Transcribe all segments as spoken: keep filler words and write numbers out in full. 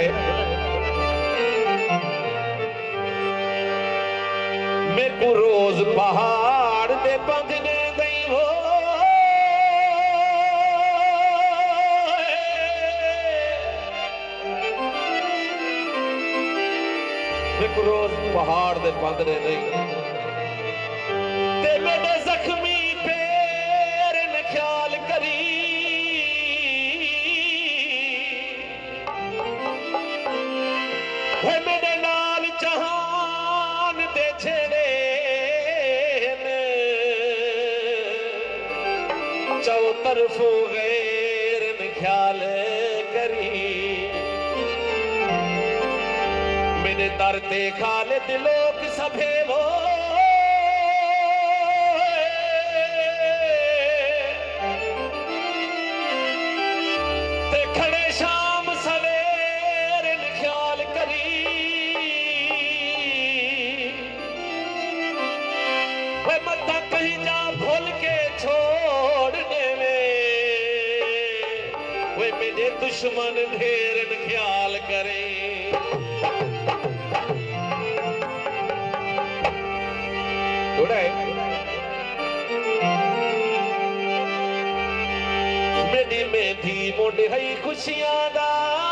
मैं को रोज पहाड़ दे पंधने गई हो मैं को रोज पहाड़ दे पंधने नहीं ते मेरे जख्मी पैर ने ख्याल करी है मेरे नाल जहान दे छेड़े चौ तरफो गैर न ख्याल करी मेरे दर ते खाले दिलोक सभे वो ते खड़े शाम सवेर न ख्याल करी वे मत कहीं जा भूल के छोड़ने में वे मेरे दुश्मन ढेर न ख्याल करे मेरी मेहंदी मोड़ है खुशियां दा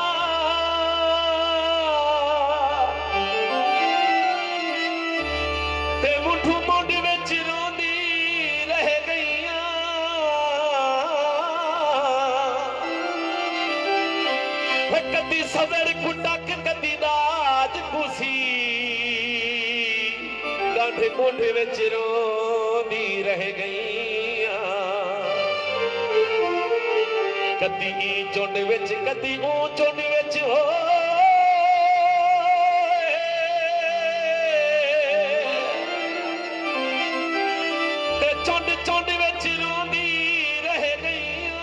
ते मुठू मोड़ विच रोंदी रह गईयां कदी सदर कुटक कदी राज कुसी गांठे मोढ़े विच रोंदी रह गईयां कदी ई चुंड विच कदी ऊ चुंड विच हो ते चुंड चुंड विच रोंदी रह गईयां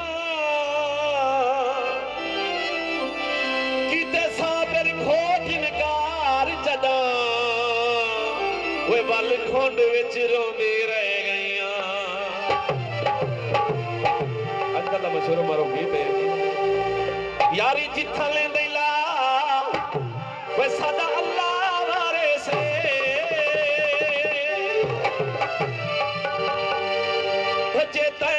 किते साबर खोट नकार जदा वे बल खोंड विच रोंदी रह गईयां अजकल दा मशहूर मारो गीत है यारी जिथा लेंदे ला वे सादा अल्लाह वारे से जे